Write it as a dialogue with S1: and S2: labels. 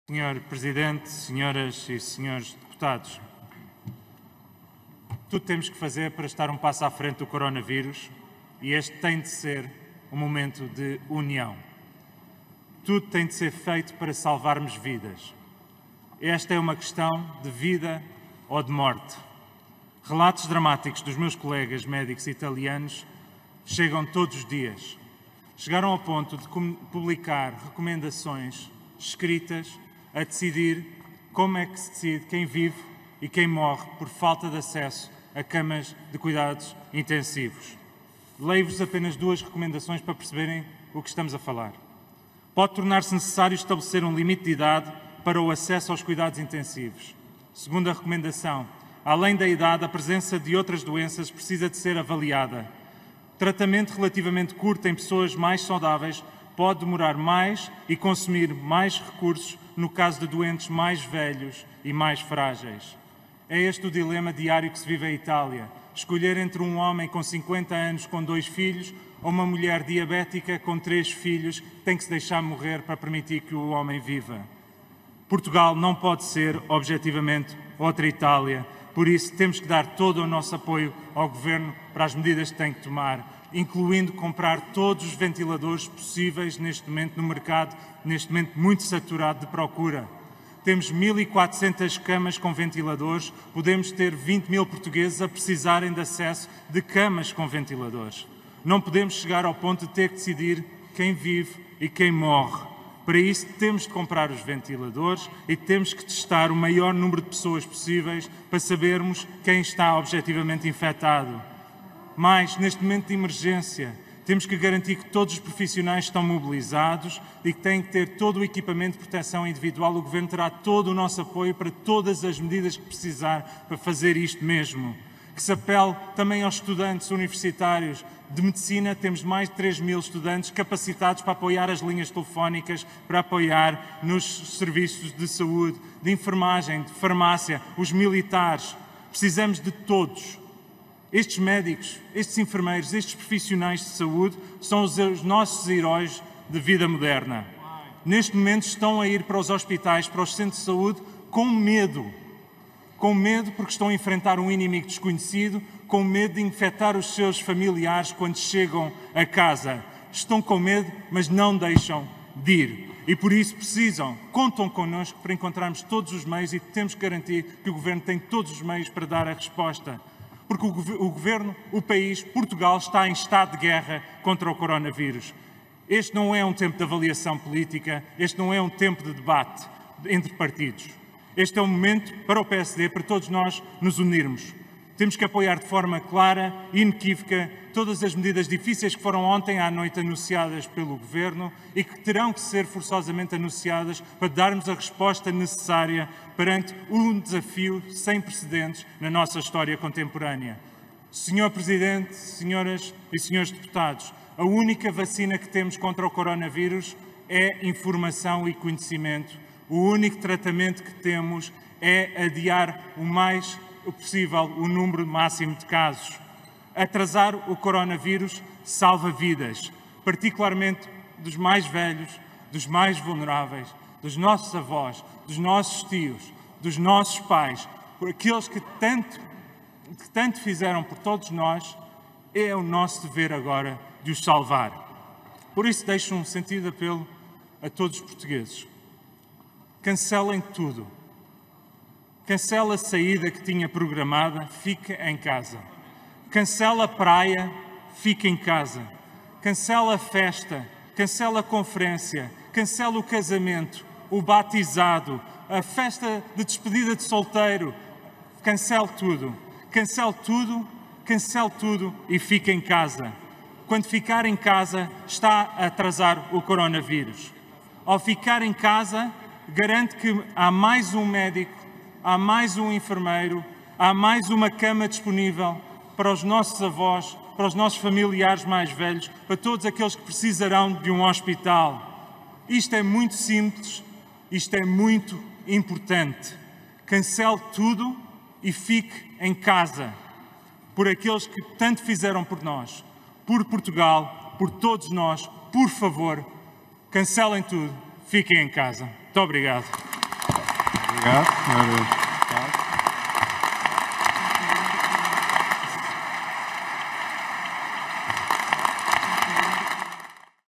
S1: Senhor Presidente, senhoras e senhores deputados, tudo temos que fazer para estar um passo à frente do coronavírus e este tem de ser um momento de união. Tudo tem de ser feito para salvarmos vidas. Esta é uma questão de vida ou de morte. Relatos dramáticos dos meus colegas médicos italianos chegam todos os dias. Chegaram ao ponto de publicar recomendações escritas a decidir como é que se decide quem vive e quem morre por falta de acesso a camas de cuidados intensivos. Leio-vos apenas duas recomendações para perceberem o que estamos a falar. Pode tornar-se necessário estabelecer um limite de idade para o acesso aos cuidados intensivos. Segunda recomendação, além da idade, a presença de outras doenças precisa de ser avaliada. Tratamento relativamente curto em pessoas mais saudáveis pode demorar mais e consumir mais recursos no caso de doentes mais velhos e mais frágeis. É este o dilema diário que se vive em Itália. Escolher entre um homem com 50 anos com 2 filhos ou uma mulher diabética com 3 filhos que tem que se deixar morrer para permitir que o homem viva. Portugal não pode ser, objetivamente, outra Itália. Por isso, temos que dar todo o nosso apoio ao Governo para as medidas que tem que tomar, incluindo comprar todos os ventiladores possíveis neste momento no mercado, neste momento muito saturado de procura. Temos 1.400 camas com ventiladores, podemos ter 20.000 portugueses a precisarem de acesso de camas com ventiladores. Não podemos chegar ao ponto de ter que decidir quem vive e quem morre. Para isso, temos de comprar os ventiladores e temos que testar o maior número de pessoas possíveis para sabermos quem está objetivamente infectado. Mas, neste momento de emergência, temos que garantir que todos os profissionais estão mobilizados e que têm que ter todo o equipamento de proteção individual. O Governo terá todo o nosso apoio para todas as medidas que precisar para fazer isto mesmo. Que se apele também aos estudantes universitários de medicina. Temos mais de 3.000 estudantes capacitados para apoiar as linhas telefónicas, para apoiar nos serviços de saúde, de enfermagem, de farmácia, os militares. Precisamos de todos. Estes médicos, estes enfermeiros, estes profissionais de saúde são os nossos heróis de vida moderna. Neste momento estão a ir para os hospitais, para os centros de saúde, com medo. Com medo porque estão a enfrentar um inimigo desconhecido, com medo de infectar os seus familiares quando chegam a casa. Estão com medo, mas não deixam de ir. E por isso contam connosco para encontrarmos todos os meios e temos que garantir que o Governo tem todos os meios para dar a resposta. Porque o Governo, o país, Portugal, está em estado de guerra contra o coronavírus. Este não é um tempo de avaliação política, este não é um tempo de debate entre partidos. Este é um momento para o PSD, para todos nós nos unirmos. Temos que apoiar de forma clara e inequívoca todas as medidas difíceis que foram ontem à noite anunciadas pelo Governo e que terão que ser forçosamente anunciadas para darmos a resposta necessária perante um desafio sem precedentes na nossa história contemporânea. Senhor Presidente, senhoras e senhores deputados, a única vacina que temos contra o coronavírus é informação e conhecimento. O único tratamento que temos é adiar o mais possível o número máximo de casos. Atrasar o coronavírus salva vidas, particularmente dos mais velhos, dos mais vulneráveis, dos nossos avós, dos nossos tios, dos nossos pais, por aqueles que tanto fizeram por todos nós. É o nosso dever agora de os salvar. Por isso deixo um sentido apelo a todos os portugueses. Cancelem tudo. Cancela a saída que tinha programada, fica em casa. Cancela a praia, fica em casa. Cancela a festa, cancela a conferência, cancela o casamento, o batizado, a festa de despedida de solteiro. Cancele tudo. Cancele tudo e fica em casa. Quando ficar em casa, está a atrasar o coronavírus. Ao ficar em casa, garante que há mais um médico, há mais um enfermeiro, há mais uma cama disponível para os nossos avós, para os nossos familiares mais velhos, para todos aqueles que precisarão de um hospital. Isto é muito simples, isto é muito importante. Cancele tudo e fique em casa. Por aqueles que tanto fizeram por nós, por Portugal, por todos nós, por favor, cancelem tudo, fiquem em casa. Muito obrigado.
S2: Obrigado.